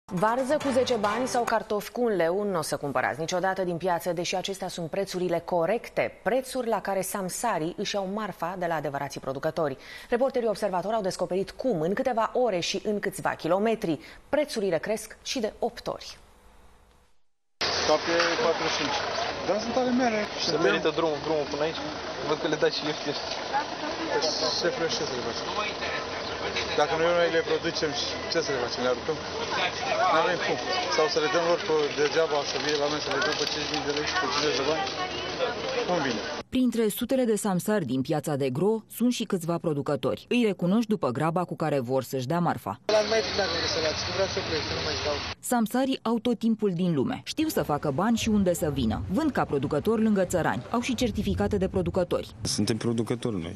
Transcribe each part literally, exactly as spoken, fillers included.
Varză cu zece bani sau cartofi cu un leu nu o să cumpărați niciodată din piață, deși acestea sunt prețurile corecte, prețuri la care samsarii își iau marfa de la adevărații producători. Reporterii Observator au descoperit cum, în câteva ore și în câțiva kilometri, prețurile cresc și de opt ori. Toate patruzeci și cinci. Dar sunt ale mele. Și se merită drumul, drumul până aici? Văd că le dați și ieftin. Se frește să le facem. Dacă noi noi le producem, ce să le facem? Le aruncăm? Nu avem cum. Sau să le dăm lor pe degeaba, să vie la noi să le dăm pe cinci mii de lei, pe cincizeci de bani? Cum vine? Printre sutele de samsari din piața de Gro sunt și câțiva producători. Îi recunoști după graba cu care vor să-și dea marfa. Samsarii au tot timpul din lume. Știu să facă bani și unde să vină. Vând ca producători lângă țărani. Au și certificate de producători. Suntem producători noi.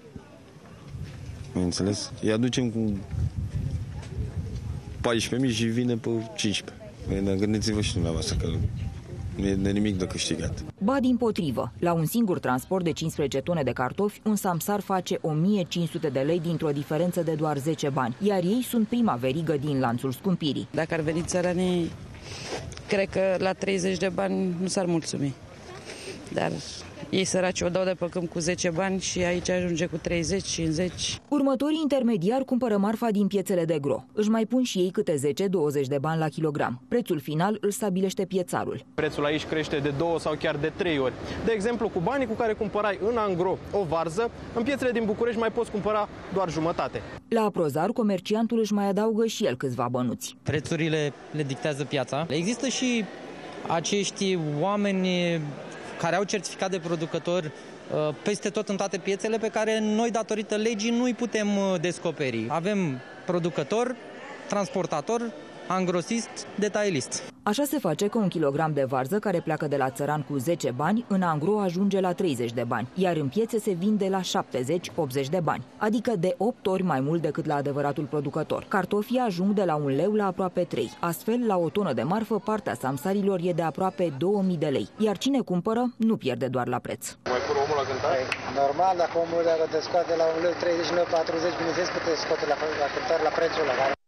Mai înțeles? Îi aducem cu paisprezece mii și vine pe cincisprezece. Dar gândiți-vă și dumneavoastră că nu e de nimic de câștigat. Ba dimpotrivă, la un singur transport de cincisprezece tone de cartofi, un samsar face o mie cinci sute de lei dintr-o diferență de doar zece bani, iar ei sunt prima verigă din lanțul scumpirii. Dacă ar veni țăranii, cred că la treizeci de bani nu s-ar mulțumi. Dar ei săraci o dau de pe câmp cu zece bani și aici ajunge cu treizeci, cincizeci. Următorii intermediari cumpără marfa din piețele de Gro. Își mai pun și ei câte zece douăzeci de bani la kilogram. Prețul final îl stabilește piețarul. Prețul aici crește de două sau chiar de trei ori. De exemplu, cu banii cu care cumpărai în angro o varză, în piețele din București mai poți cumpăra doar jumătate. La Aprozar, comerciantul își mai adaugă și el câțiva bănuți. Prețurile le dictează piața. Există și acești oameni care au certificat de producător peste tot în toate piețele pe care noi, datorită legii, nu îi putem descoperi. Avem producător, transportator, angrosist, detailist. Așa se face că un kilogram de varză care pleacă de la țăran cu zece bani, în angro ajunge la treizeci de bani, iar în piețe se vinde la șaptezeci optzeci de bani, adică de opt ori mai mult decât la adevăratul producător. Cartofii ajung de la un leu la aproape trei. Astfel, la o tonă de marfă, partea samsarilor e de aproape două mii de lei, iar cine cumpără nu pierde doar la preț. Mai pun omul la cântar? Normal, dacă omul dacă te scoate la un leu treizeci, un leu patruzeci, bineînțeles că te scoate la, la cântar la prețul ăla.